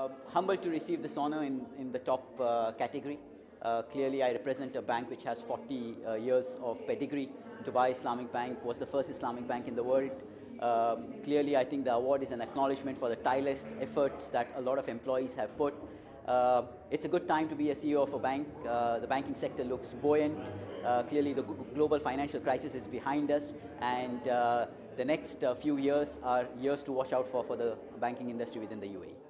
Humbled to receive this honor in the top category. Clearly, I represent a bank which has 40 years of pedigree. Dubai Islamic Bank was the first Islamic bank in the world. Clearly, I think the award is an acknowledgement for the tireless efforts that a lot of employees have put. It's a good time to be a CEO of a bank. The banking sector looks buoyant. Clearly, the global financial crisis is behind us, and the next few years are years to watch out for the banking industry within the UAE.